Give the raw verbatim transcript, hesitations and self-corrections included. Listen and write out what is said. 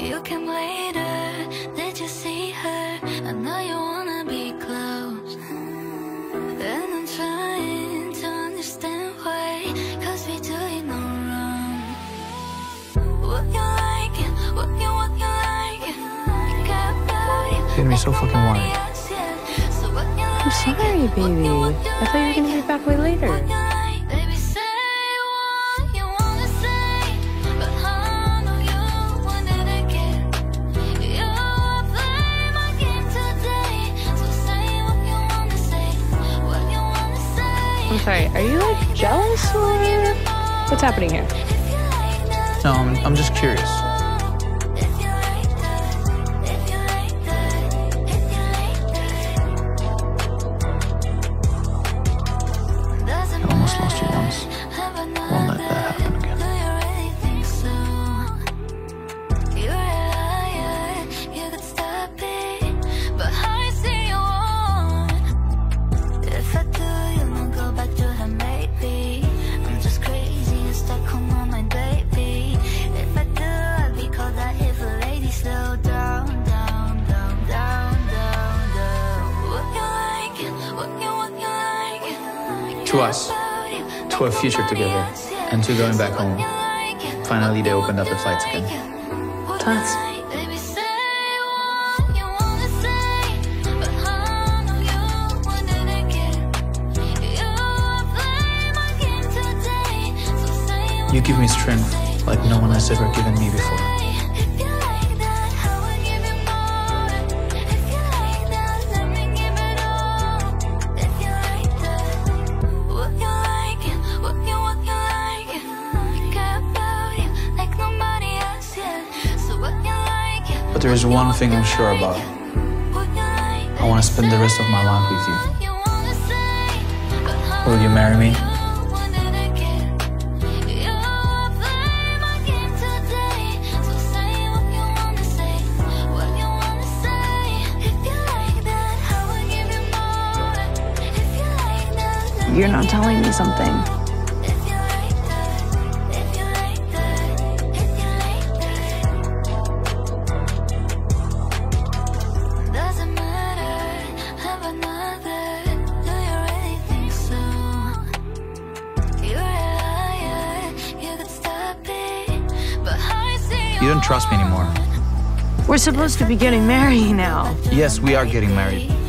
You came later, did you see her? I know you wanna be close, and I'm trying to understand why, cause we do it no wrong. What you like, what you, what you like, you got about it. Getting me so fucking worried. I'm sorry, baby. I thought you were gonna be back way later. I'm sorry, are you like jealous or what's happening here? No, I'm, I'm just curious. I almost lost you once. Won't let that happen again. To us, to our future together, and to going back home. Finally, they opened up the flights again. To us. You give me strength like no one has ever given me before. But there is one thing I'm sure about. I want to spend the rest of my life with you. Will you marry me? You're not telling me something. You don't trust me anymore. We're supposed to be getting married now. Yes, we are getting married.